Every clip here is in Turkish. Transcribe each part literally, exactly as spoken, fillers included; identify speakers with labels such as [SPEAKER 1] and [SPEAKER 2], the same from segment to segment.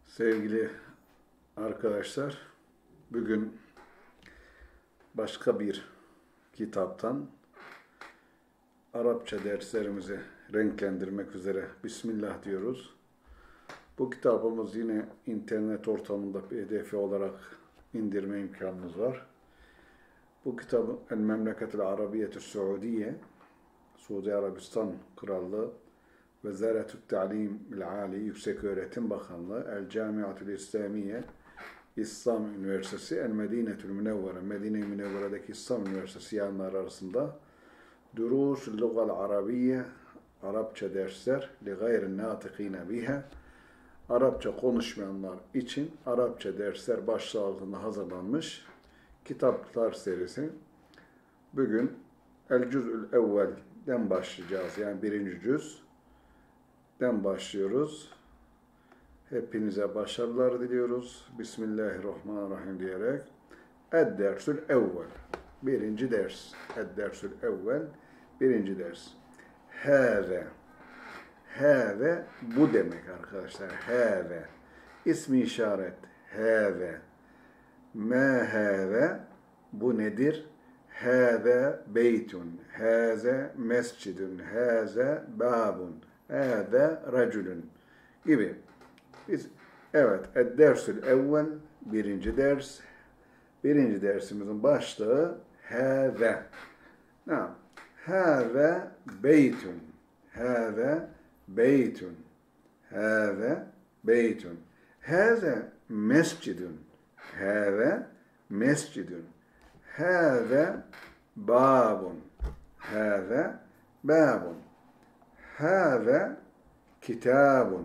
[SPEAKER 1] Sevgili arkadaşlar, bugün başka bir kitaptan Arapça derslerimizi renklendirmek üzere Bismillah diyoruz. Bu kitabımız yine internet ortamında P D F olarak indirme imkanınız var. Bu kitabı El Memleketul Arabiyetü Suudiye, Suudi Arabistan Krallığı Vezaretü Ta'limil Ali Yükseköğretim Bakanlığı, El Camiatül İslamiye İslam Üniversitesi, El Medinetül Münevvere, Medine-i Münevvere'deki İslam Üniversitesi yanları arasında Durus Lugal Arabiye, Arapça dersler li gayrin natıkine biha, Arapça konuşmayanlar için Arapça dersler başlığı altında hazırlanmış kitaplar serisi. Bugün El Cüz'ül Evvel'den başlayacağız. Yani birinci cüz. Den başlıyoruz. Hepinize başarılar diliyoruz. Bismillahirrahmanirrahim diyerek. Ed-dersül evvel. Birinci ders. Ed-dersül evvel. Birinci ders. Hâve. Hâve bu demek arkadaşlar. Hâve. İsmi işaret. Hâve. Mâ hâve. Bu nedir? Hâve beytun. Hâze mescidun. Hâze babun. Hâze racülün gibi. Biz, evet, ed-dersül evvel, birinci ders. Birinci dersimizin başlığı hâze. Naam. Hâze beytun. Hâze beytun. Hâze beytun. Hâze mescidun. Hâze mescidun. Hâze babun. Hâze babun. Hâve kitabun.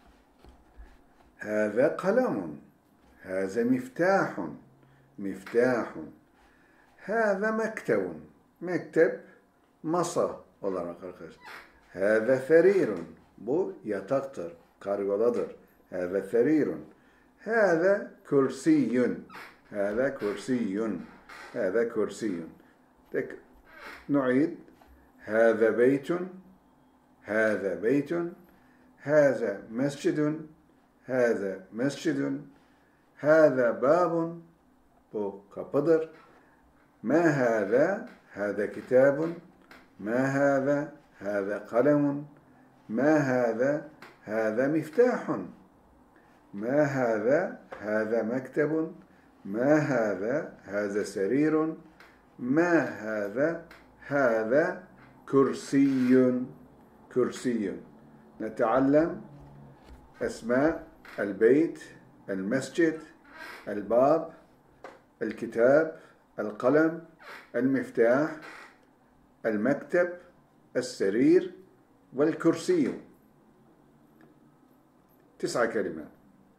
[SPEAKER 1] Hâve kalemun. Hâze miftahun. Miftahun. Hâve mektebun. Mektep, masa olarak arkadaşlar. Hâve serirun. Bu yataktır, kargoladır. Hâve serirun. Hâve kürsiyün. Hâve kürsiyün. Hâve kürsiyün. Tek nu'id. Hâve beytun. Hâze beytun, hâze mescidun, hâze mescidun, hâze babun, bu kapıdır. Mâ hâze, hâze kitabun, mâ hâze, hâze kalemun, mâ hâze, hâze miftahun, mâ hâze, hâze mektebun, mâ hâze, hâze serirun, mâ hâze, hâze kürsiyün. كرسي نتعلم أسماء البيت المسجد الباب الكتاب القلم المفتاح المكتب السرير والكرسي تسع كلمات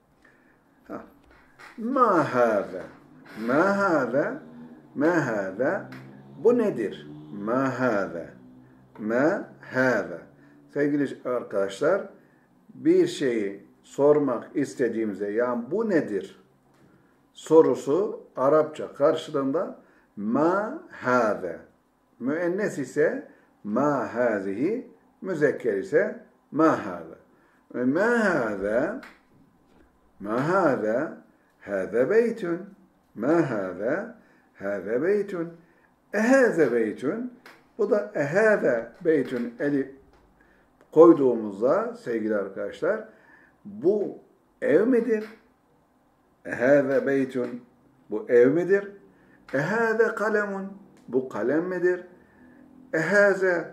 [SPEAKER 1] ما هذا ما هذا ما هذا bu nedir ما هذا ما هذا. Sevgili arkadaşlar, bir şeyi sormak istediğimizde, yani bu nedir sorusu Arapça karşılığında ma hâze. Müennes ise ma hâzihi, müzekker ise ma hâze. Ma hâze, ma hâze, hâze beytun, ma hâze, hâze beytun, ehâze beytun. Bu da ehâze beytun eli koyduğumuzda sevgili arkadaşlar, bu ev midir? Ehâze beytun, bu ev midir? Ehâze kalemun, bu kalem midir? Ehâze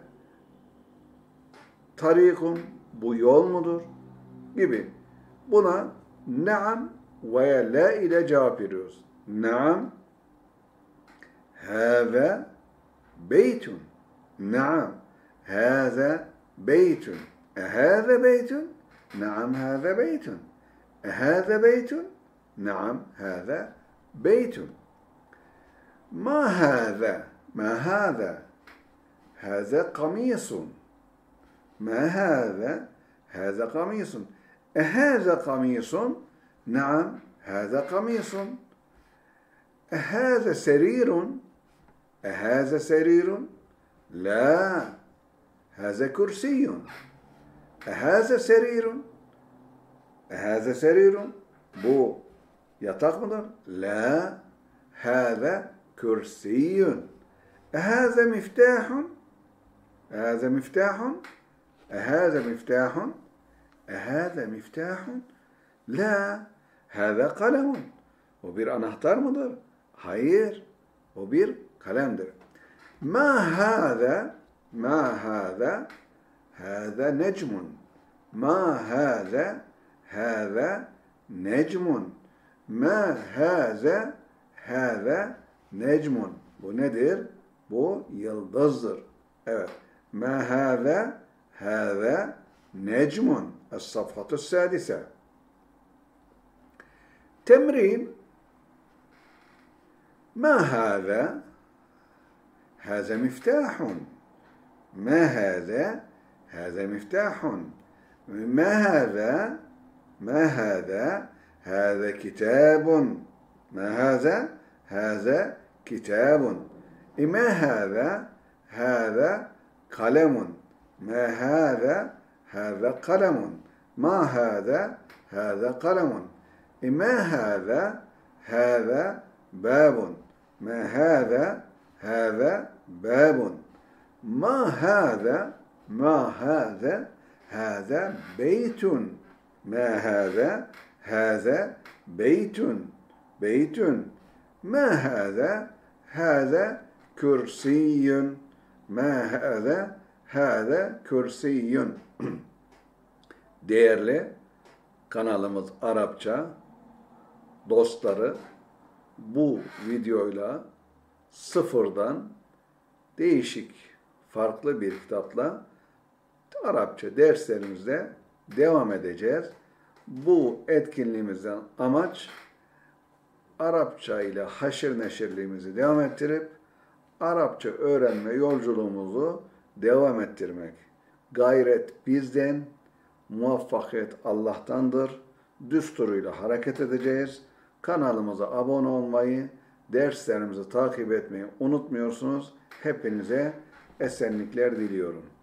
[SPEAKER 1] tarikun, bu yol mudur? Gibi. Buna naam veya la ile cevap veriyoruz. Naam, hâze beytun, naam, hâze beytun. Ehâze beytun? Naam hâze beytun. Ehâze beytun? Naam hâze beytun. Ma hâze? Ma hâze? Hâze kamisun. Ma hâze? Hâze kamisun. Ehâze kamisun? Naam hâze kamisun. Ehâze serirun? Ehâze serirun? La. هذا كرسي. هذا سرير. Ehâze serirun. Bu yatak mıdır? La. Hâze kürsiyyun. Ehâze miftahun. Ehâze miftahun. Ehâze miftahun. Ehâze miftahun. La. Hâze kalemun. O bir anahtar mıdır? Hayır. O bir kalemdir. Ma hâze. Ma hâze. Hâze necmun. Ma hâze. Hâze necmun. Ma hâze. Hâze necmun. Bu nedir? Bu yıldızdır. Evet. Ma hâze. Hâze necmun. Es-safhatu sadise. Temrin. Ma hâze. Hâze miftahun. Ma hâze. Hâze miftahun. Ma hâze. Ma hâze. Hâze kitabun. Ma hâze. Hâze kitabun. Ma hâze. Hâze kalemun. Ma hâze. Hâze kalemun. Ma hâze. Hâze kalemun. Ma hâze. Hâze bâbun. Ma hâze. Hâze bâbun. Ma hâze. Ma hâze. Hâze beytun. Ma hâze. Hâze beytun. Beytun. Ma hâze. Hâze kürsiyyun. Ma hâze. Hâze kürsiyyun. Değerli kanalımız Arapça dostları, bu videoyla sıfırdan değişik, farklı bir kitapla Arapça derslerimizde devam edeceğiz. Bu etkinliğimizden amaç Arapça ile haşir neşirliğimizi devam ettirip Arapça öğrenme yolculuğumuzu devam ettirmek. Gayret bizden, muvaffakiyet Allah'tandır. Düsturuyla hareket edeceğiz. Kanalımıza abone olmayı, derslerimizi takip etmeyi unutmuyorsunuz. Hepinize esenlikler diliyorum.